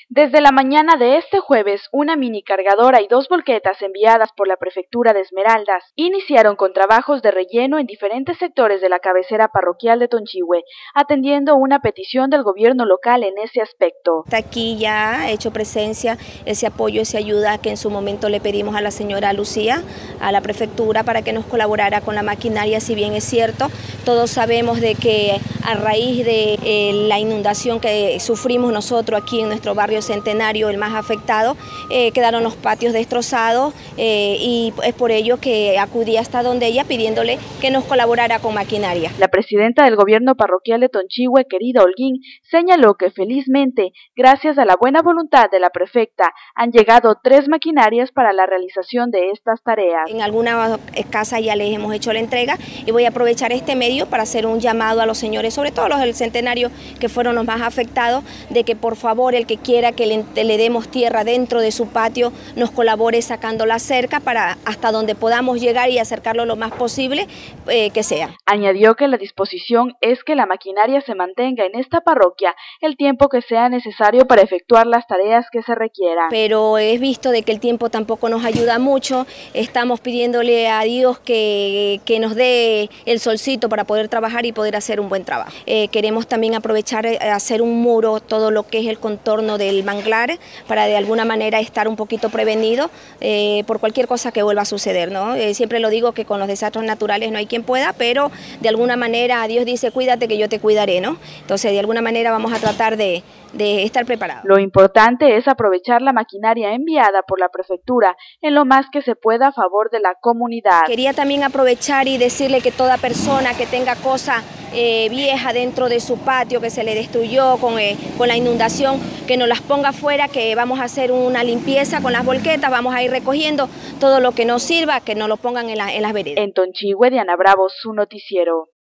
Desde la mañana de este jueves, una mini cargadora y 2 volquetas enviadas por la Prefectura de Esmeraldas iniciaron con trabajos de relleno en diferentes sectores de la cabecera parroquial de Tonchihue, atendiendo una petición del gobierno local en ese aspecto. Aquí ya ha hecho presencia ese apoyo, esa ayuda que en su momento le pedimos a la señora Lucía, a la Prefectura, para que nos colaborara con la maquinaria. Si bien es cierto, todos sabemos de que a raíz de la inundación que sufrimos nosotros aquí en nuestro barrio Centenario, el más afectado, quedaron los patios destrozados y es por ello que acudí hasta donde ella pidiéndole que nos colaborara con maquinaria. La presidenta del gobierno parroquial de Tonchihue, querida Holguín, señaló que felizmente, gracias a la buena voluntad de la prefecta, han llegado 3 maquinarias para la realización de estas tareas. En algunas casas ya les hemos hecho la entrega y voy a aprovechar este medio para hacer un llamado a los señores, sobre todo los del Centenario, que fueron los más afectados, de que por favor el que quiera que le demos tierra dentro de su patio nos colabore sacando la cerca para hasta donde podamos llegar y acercarlo lo más posible que sea. Añadió que la disposición es que la maquinaria se mantenga en esta parroquia el tiempo que sea necesario para efectuar las tareas que se requieran. Pero he visto de que el tiempo tampoco nos ayuda mucho, estamos pidiéndole a Dios que nos dé el solcito para poder trabajar y poder hacer un buen trabajo. Queremos también aprovechar hacer un muro, todo lo que es el contorno del manglar, para de alguna manera estar un poquito prevenido por cualquier cosa que vuelva a suceder, ¿no? Siempre lo digo que con los desastres naturales no hay quien pueda, pero de alguna manera Dios dice cuídate que yo te cuidaré, ¿no? Entonces de alguna manera vamos a tratar de estar preparados. Lo importante es aprovechar la maquinaria enviada por la prefectura en lo más que se pueda a favor de la comunidad. Quería también aprovechar y decirle que toda persona que tenga cosa vieja dentro de su patio que se le destruyó con la inundación, que nos las ponga afuera, que vamos a hacer una limpieza con las volquetas, vamos a ir recogiendo todo lo que nos sirva, que nos lo pongan en las veredas. En Tonchihue, Diana Bravo, su noticiero.